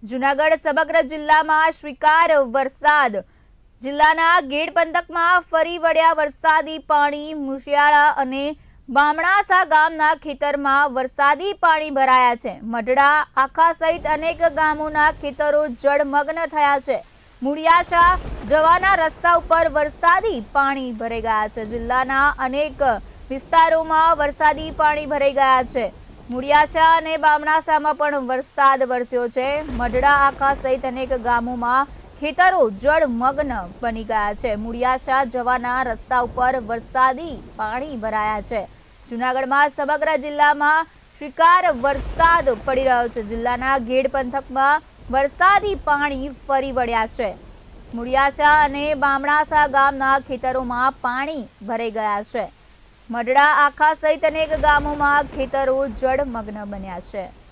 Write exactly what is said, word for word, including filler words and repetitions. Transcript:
જૂનાગઢ સમગ્ર જિલ્લામાં શ્રીકાર વરસાદ જિલ્લાના ગેડ પંથકમાં ફરી વળ્યા વરસાદી પાણી મુશિયાળા અને બામણાસા ગામના ખેતરમાં વરસાદી પાણી ભરાયા છે। મઢડા આખા સહિત અનેક ગામોના ખેતરો જળમગ્ન થયા છે। મુળિયાશા જવાના રસ્તા ઉપર વરસાદી પાણી ભરાઈ ગયા છે। જિલ્લાના અનેક વિસ્તારોમાં વરસાદી પાણી ભરાઈ ગયા છે। મુળિયાશા અને બામણાસામાં પણ વરસાદ વરસ્યો છે। મઢડા આખા સહિત અનેક ગામોમાં ખેતરો જળમગ્ન બની ગયા છે। મુળિયાશા જવાના રસ્તા ઉપર વરસાદી પાણી ભરાયા છે। જૂનાગઢમાં સમગ્ર જિલ્લામાં શ્રીકાર વરસાદ પડી રહ્યો છે। જિલ્લાના ગેડ પંથકમાં વરસાદી પાણી ફરી વળ્યા છે। મુળિયાશા અને બામણાસા ગામના ખેતરોમાં પાણી ભરાઈ ગયા છે। મઢડા આખા સહિત અનેક ગામોમાં ખેતરો જળમગ્ન બન્યા છે।